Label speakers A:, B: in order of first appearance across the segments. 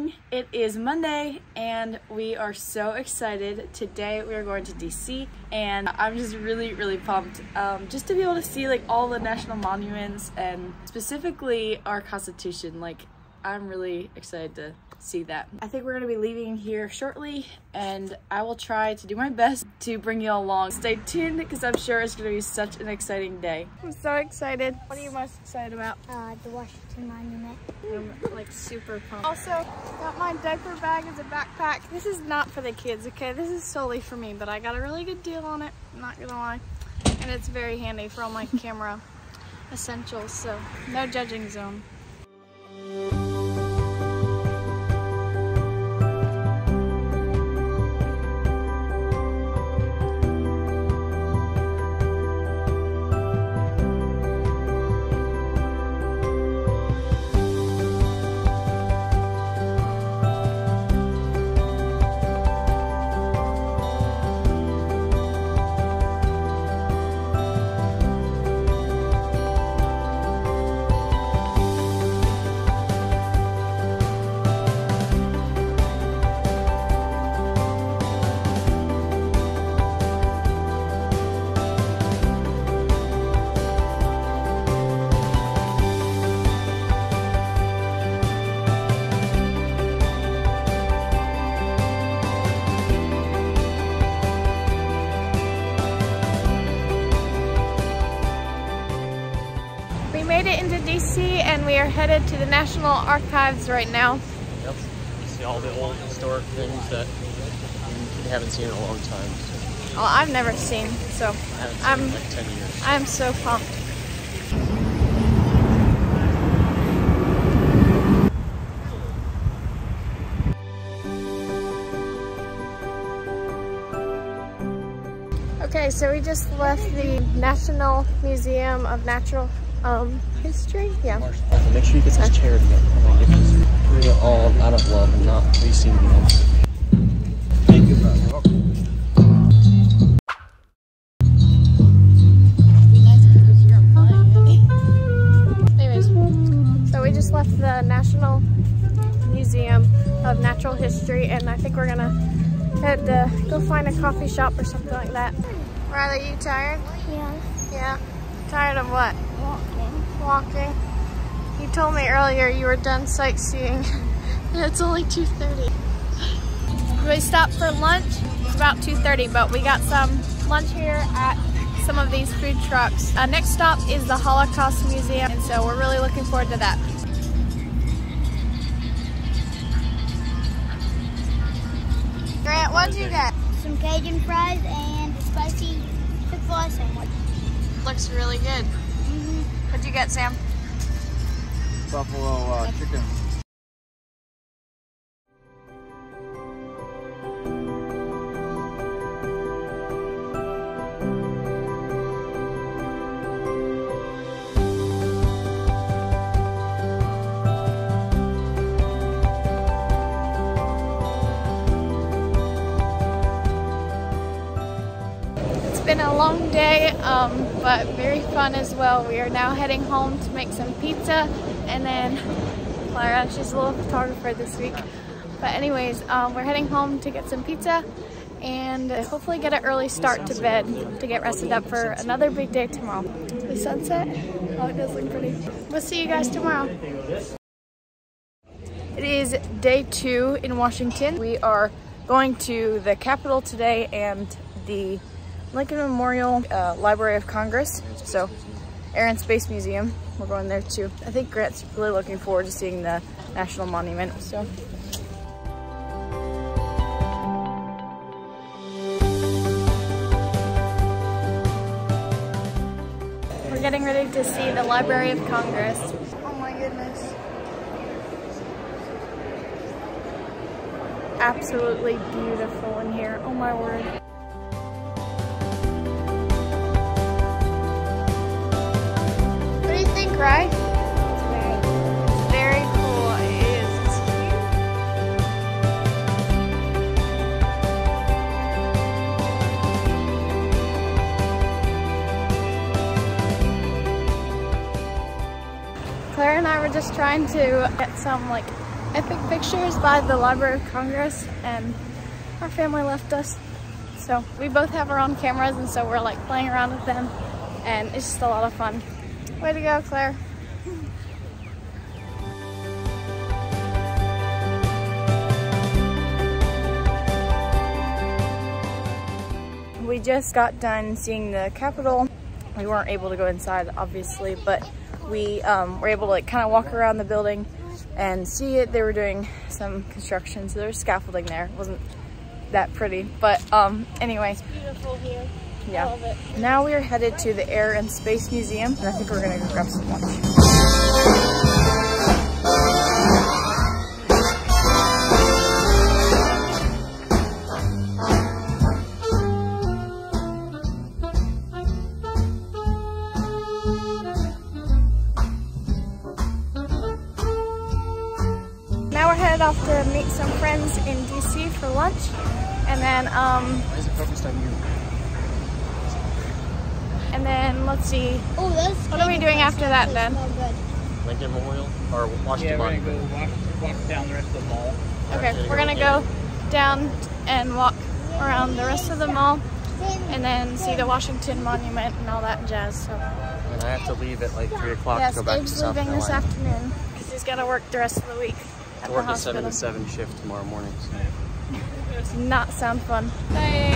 A: morning. It is Monday and we are so excited. Today we are going to DC and I'm just really pumped just to be able to see like all the national monuments and specifically our Constitution. Like, I'm really excited to see that. I think we're gonna be leaving here shortly and I will try to do my best to bring you all along. Stay tuned because I'm sure it's gonna be such an exciting day. I'm so excited. What are you most excited about?
B: The Washington Monument.
A: I'm like super pumped. Also, got my diaper bag as a backpack. This is not for the kids, okay? This is solely for me, but I got a really good deal on it, I'm not gonna lie. And it's very handy for all my camera essentials, so no judging zone. We made it into DC and we are headed to the National Archives right now.
C: Yep. See all the old historic things that we haven't seen in a long time. So.
A: Well, I've never seen, so
C: I'm in like 10 years.
A: I'm so pumped. Okay, so we just left the National Museum of Natural History. Yeah.
C: Make sure you get this chair together. I'm gonna get this doing it all out of love and not wasting the end. Thank you, bro.
A: Anyways, so we just left the National Museum of Natural History and I think we're gonna head to go find a coffee shop or something like that. Riley, you tired?
B: Yes.
A: Yeah. Tired of what?
B: Walking.
A: You told me earlier you were done sightseeing and it's only 2:30. We stopped for lunch. It's about 2:30, but we got some lunch here at some of these food trucks. Next stop is the Holocaust Museum, and so we're really looking forward to that. Grant, what'd you get?
B: Some Cajun fries and a spicy Chick-fil-A sandwich.
A: Looks really good. What'd you get, Sam?
C: Buffalo chicken.
A: It's been a long day, but very fun as well. We are now heading home to make some pizza, and then Clara, she's a little photographer this week. But anyways, we're heading home to get some pizza and hopefully get an early start to bed to get rested up for another big day tomorrow. The sunset, oh, it does look pretty. We'll see you guys tomorrow. It is day 2 in Washington. We are going to the Capitol today and the Lincoln Memorial Library of Congress, so Air and Space Museum. We're going there too. I think Grant's really looking forward to seeing the National Monument. So. We're getting ready to see the Library of Congress. Oh my goodness. Absolutely beautiful in here. Oh my word. Right? It's very cool. It is. It's cute. Claire and I were just trying to get some like epic pictures by the Library of Congress, and our family left us. So we both have our own cameras, and so we're like playing around with them, and it's just a lot of fun. Way to go, Claire. We just got done seeing the Capitol. We weren't able to go inside, obviously, but we were able to like kind of walk around the building and see it. They were doing some construction, so there was scaffolding there. It wasn't that pretty, but anyway. It's beautiful here. Yeah. I love it. Now we are headed to the Air and Space Museum, and I think we're gonna go grab some lunch. Off to meet some friends in DC for lunch, and then
C: why is it focused on you?
A: And then let's see.
B: Oh, that's
A: what are we doing after that then?
C: Lincoln Memorial or Washington?
D: Yeah, we're gonna go walk down the rest of the mall.
A: Okay, we're gonna go down and walk around the rest of the mall, and then see the Washington Monument and all that jazz. So.
C: And I have to leave at like 3 o'clock
A: Yes,
C: to go back
A: Dave's
C: to South
A: leaving
C: Carolina.
A: this afternoon because he's got to work the rest of the week.
C: I work a 7 to 7 shift tomorrow morning. So.
A: Does not sound fun. Bye.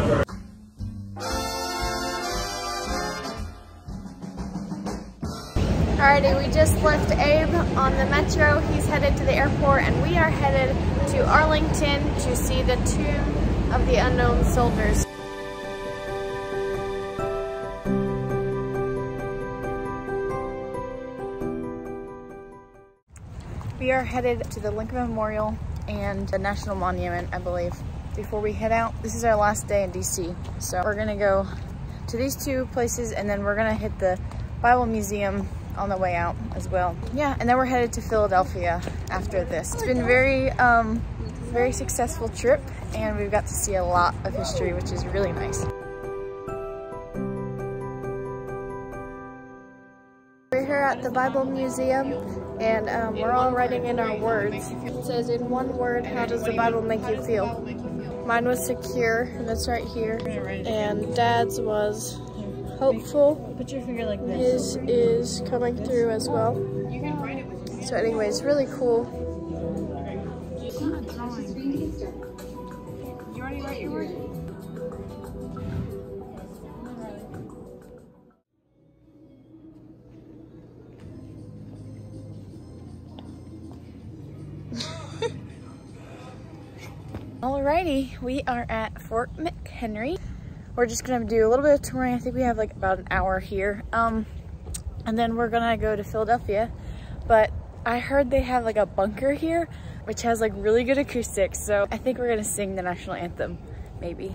A: Alrighty, we just left Abe on the metro. He's headed to the airport, and we are headed to Arlington to see the Tomb of the Unknown Soldiers. We are headed to the Lincoln Memorial and the National Monument, I believe, before we head out. This is our last day in DC. So we're gonna go to these two places, and then we're gonna hit the Bible Museum on the way out as well. Yeah, and then we're headed to Philadelphia after this. It's been a very successful trip, and we've got to see a lot of history, which is really nice. We're here at the Bible Museum, and we're all writing in our words. It says, in one word, how does the Bible make you feel? Mine was secure, and that's right here. And Dad's was hopeful. Put your finger like this. His is coming through as well. So anyways, really cool. You already write your word? Alrighty, we are at Fort McHenry. We're just gonna do a little bit of touring. I think we have like about an hour here. And then we're gonna go to Philadelphia. But I heard they have like a bunker here, which has like really good acoustics. So I think we're gonna sing the national anthem, maybe.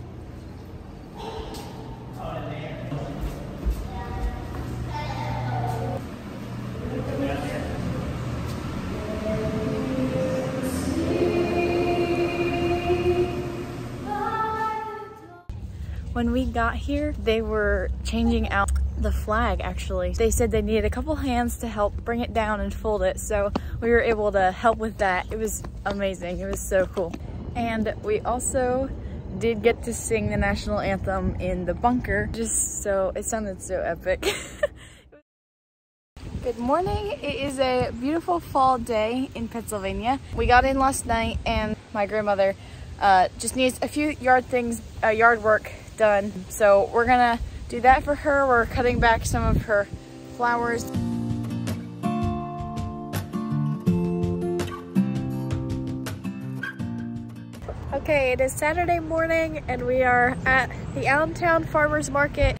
A: When we got here, they were changing out the flag, actually. They said they needed a couple hands to help bring it down and fold it, so we were able to help with that. It was amazing. It was so cool. And we also did get to sing the national anthem in the bunker, it sounded so epic. Good morning. It is a beautiful fall day in Pennsylvania. We got in last night, and my grandmother just needs a few yard work done. So we're gonna do that for her. We're cutting back some of her flowers. Okay, it is Saturday morning, and we are at the Allentown Farmers Market.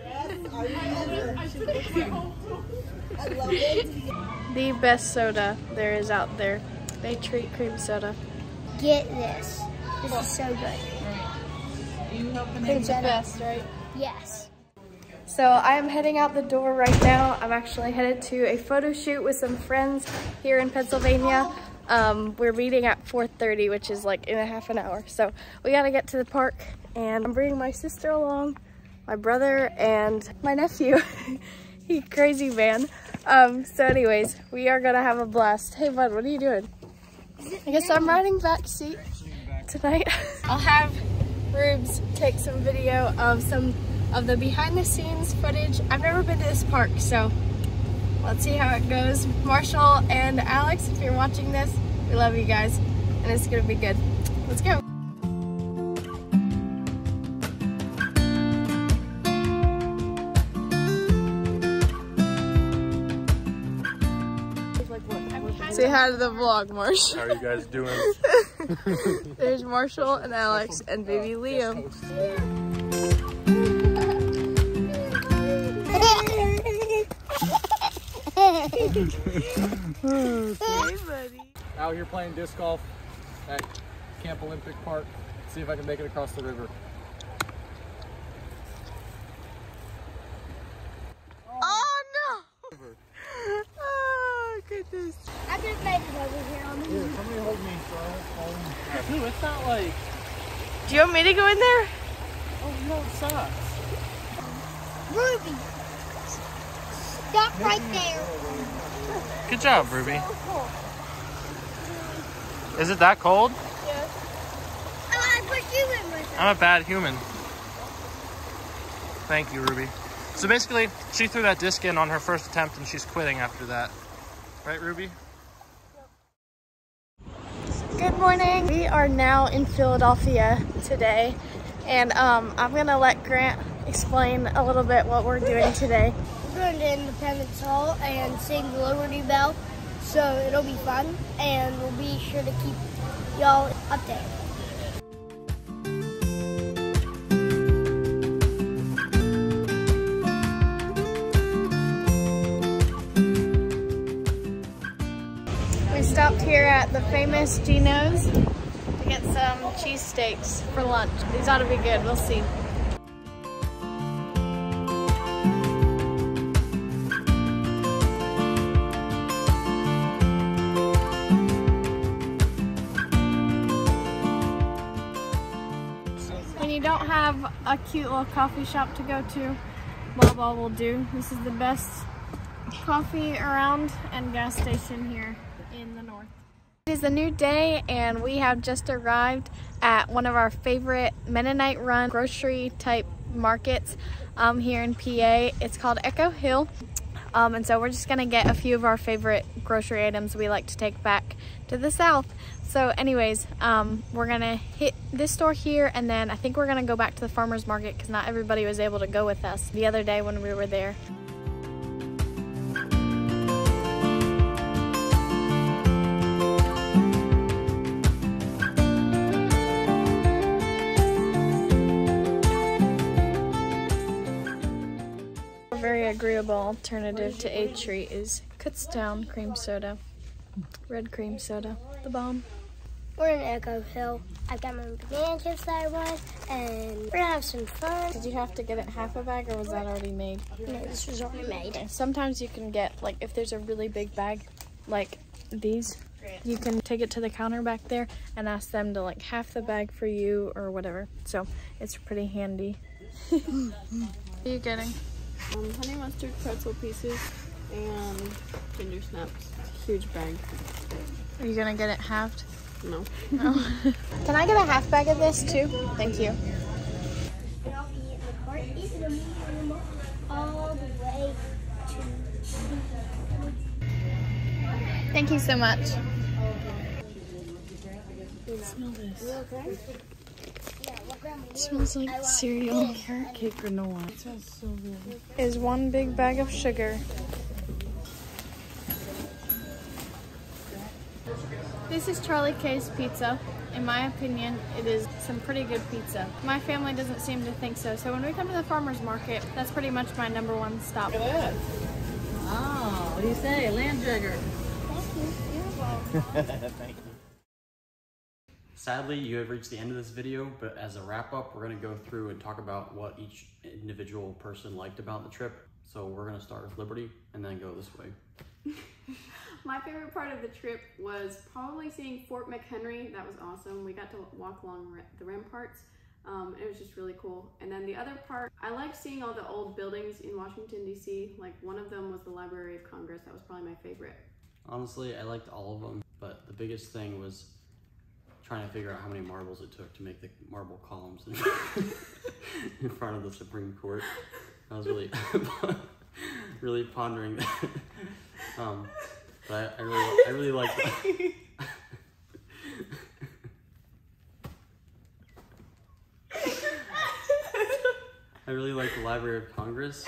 A: The best soda there is out there. They treat cream soda.
B: Get this. This is so good.
A: It's the best, right?
B: Yes.
A: So I am heading out the door right now. I'm actually headed to a photo shoot with some friends here in Pennsylvania. We're meeting at 4:30, which is like in a half an hour. So we gotta get to the park, and I'm bringing my sister along, my brother, and my nephew. He's crazy man. So anyways, we are gonna have a blast. Hey bud, what are you doing? I guess I'm riding back seat tonight. I'll have Rubes take some video of some of the behind the scenes footage. I've never been to this park, so let's see how it goes. Marshall and Alex, if you're watching this, we love you guys and it's gonna be good. Let's go. Say hi to the vlog, Marsh.
E: How are you guys doing?
A: There's Marshall and Alex and baby Liam. Hey, buddy.
E: Out here playing disc golf at Camp Olympic Park. See if I can make it across the river.
A: Oh no! Oh goodness.
B: I just made it over here on the
E: Here, somebody hold me so I won't fall in. Dude, it's not like...
A: Do you want me to go in there?
E: Oh no, it sucks.
B: Ruby. Stop right there.
E: Good job, Ruby. Is it that cold?
A: Yes.
B: I put you in with
E: I'm a bad human. Thank you, Ruby. So basically, she threw that disc in on her first attempt and she's quitting after that. Right, Ruby?
A: Good morning. We are now in Philadelphia today, and I'm gonna let Grant explain a little bit what we're doing today.
B: We're going to Independence Hall and sing the Liberty Bell, so it'll be fun, and we'll be sure to keep y'all updated.
A: We stopped here at the famous Geno's to get some cheesesteaks for lunch. These ought to be good, we'll see. When you don't have a cute little coffee shop to go to, Blah will do. This is the best coffee around and gas station here in the north. It is a new day and we have just arrived at one of our favorite Mennonite run grocery type markets here in PA. It's called Echo Hill. And so we're just gonna get a few of our favorite grocery items we like to take back to the south. So anyways, we're gonna hit this store here and then I think we're gonna go back to the farmer's market because not everybody was able to go with us the other day when we were there. A very agreeable alternative to A Treat is Kutztown cream soda. Red cream soda, the bomb.
B: We're in Echo Hill. I've got my banana chips that I want, and we're gonna have some fun.
A: Did you have to get it half a bag or was that already made?
B: No, this was already made.
A: Okay. Sometimes you can get, like if there's a really big bag like these, you can take it to the counter back there and ask them to like half the bag for you or whatever. So it's pretty handy. What are you getting?
F: Honey mustard pretzel pieces and ginger snaps. Huge bag.
A: Are you gonna get it halved?
F: No.
A: No. Can I get a half bag of this too? Thank you.
B: And I'll be in the cart eating them all the way to...
A: Thank you so much.
F: Smell this.
B: Okay?
A: It smells like cereal.
F: Carrot cake granola. It smells so good.
A: Is one big bag of sugar. This is Charlie K's Pizza. In my opinion, it is some pretty good pizza. My family doesn't seem to think so. So when we come to the farmer's market, that's pretty much my #1 stop.
F: Look at that. Oh, what do you say? Land jagger.
C: Thank you. Sadly, you have reached the end of this video, but as a wrap-up, we're going to go through and talk about what each individual person liked about the trip. So we're going to start with Liberty and then go this way.
F: My favorite part of the trip was probably seeing Fort McHenry. That was awesome. We got to walk along the ramparts. It was just really cool. And then the other part, I liked seeing all the old buildings in Washington, D.C. Like one of them was the Library of Congress. That was probably my favorite.
C: Honestly, I liked all of them, But the biggest thing was trying to figure out how many marbles it took to make the marble columns in front of the Supreme Court. I was really, really pondering that. But I really like. I really like the Library of Congress.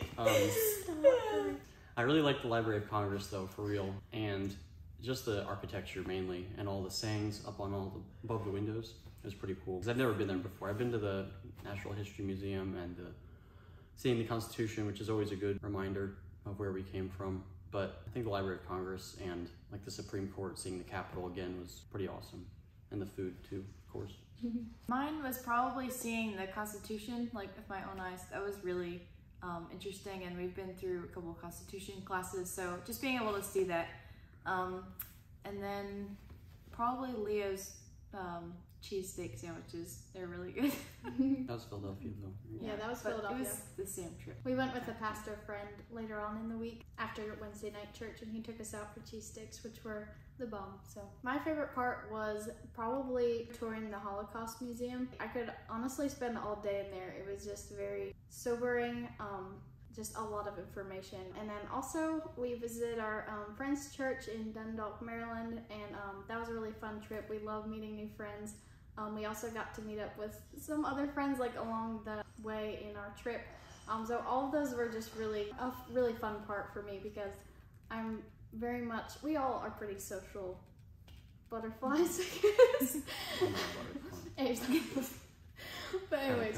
C: I really like the Library of Congress though, for real, and just the architecture mainly, and all the sayings up on above the windows. It was pretty cool, because I've never been there before. I've been to the Natural History Museum and seeing the Constitution, which is always a good reminder of where we came from. But I think the Library of Congress and like the Supreme Court, seeing the Capitol again, was pretty awesome. And the food too, of course.
A: Mine was probably seeing the Constitution, like with my own eyes. That was really interesting, and we've been through a couple of Constitution classes, so just being able to see that. And then probably Leo's cheesesteak sandwiches. They're really good.
C: That was Philadelphia though.
G: Yeah, that was
A: But
G: Philadelphia.
A: it was the same trip.
G: We went with a pastor friend later on in the week after Wednesday night church, and he took us out for cheesesteaks, which were the bomb. So my favorite part was probably touring the Holocaust Museum. I could honestly spend all day in there. It was just very sobering, just a lot of information. And then also we visited our friend's church in Dundalk, Maryland, and that was a really fun trip. We love meeting new friends. We also got to meet up with some other friends like along the way in our trip. So all of those were just really a really fun part for me, because I'm very much, we all are pretty social butterflies, I guess. But anyways,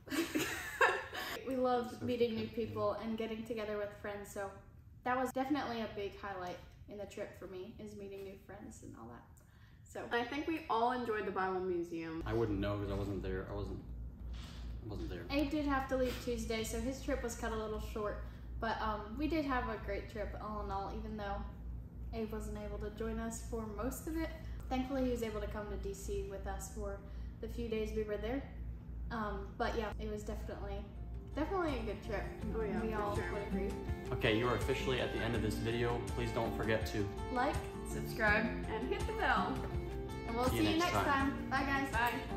G: we loved meeting new people and getting together with friends, so that was definitely a big highlight in the trip for me, is meeting new friends and all that. So
F: I think we all enjoyed the Bible Museum.
C: I wouldn't know because I wasn't there. I wasn't there.
G: Abe did have to leave Tuesday, so his trip was cut a little short, but we did have a great trip all in all, even though Abe wasn't able to join us for most of it. Thankfully he was able to come to DC with us for the few days we were there. But yeah, it was definitely a good trip.
F: Oh yeah,
G: we all
F: for sure.
G: would agree.
C: Okay, you are officially at the end of this video. Please don't forget to
G: Like,
A: Subscribe.
F: And hit the bell.
G: and we'll see you next time. Bye guys.
F: Bye.